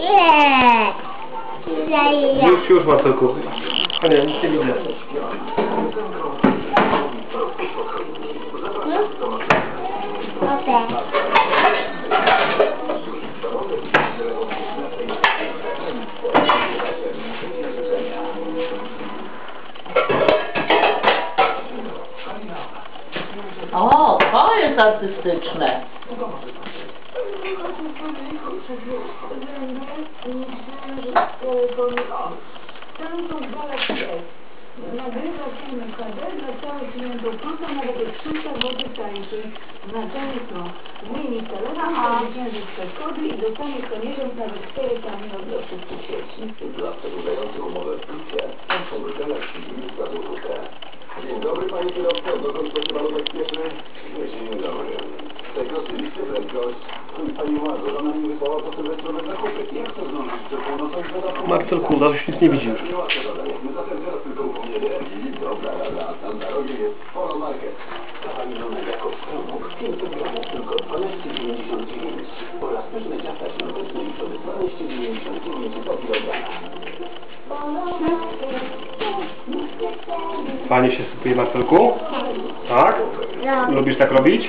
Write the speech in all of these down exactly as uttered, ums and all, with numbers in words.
Nie! Nie! Już, już Marcelku. A nie, nic nie widzę. Okej. O, to jest artystyczne. Nagrywa filmy H D dla całych klientów krótko, nawet jak sztuczka wody tańczy. Znaczenie to zmieni telefon, a zwyciężyć przeszkody i dostanie co miesiąc nawet cztery kamienie dla wszystkich sieci. Dla przedłużających umowę w Plusie, są Galaxy Ministra Złotówka. Dzień dobry Panie Kierowco, dokąd potrzeba bezpieczny? Dzień dobry. Tego oczywiście prędkość. Pani Łago, żona mi wysłała po sylwestrowe zakupy. Jak to zdążyć przed północą i przed Marcelku, na już nic nie widzisz. Nie łatwe zadanie. My zatem teraz tylko upomnienie i dobra rada. Tam na rogie jest Polo Market. Dla Pani żony jako skarbów pięćset gramów tylko dwanaście dziewięćdziesiąt dziewięć oraz pyszne ciasta świąteczne i przody dwanaście dziewięćdziesiąt dziewięć za kilogram. Fajnie się sypuje, Marcelku? Tak? No. Lubisz tak robić?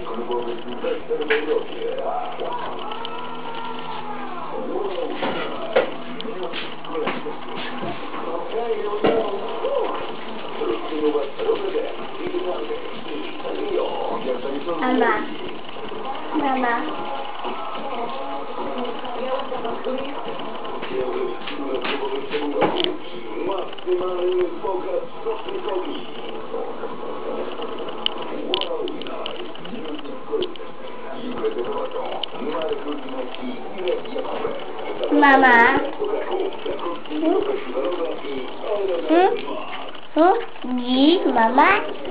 Mama. Mama. Maksymalny bogacz sosnikowi. Mama. Hmm? Hmm? Hmm? Mama.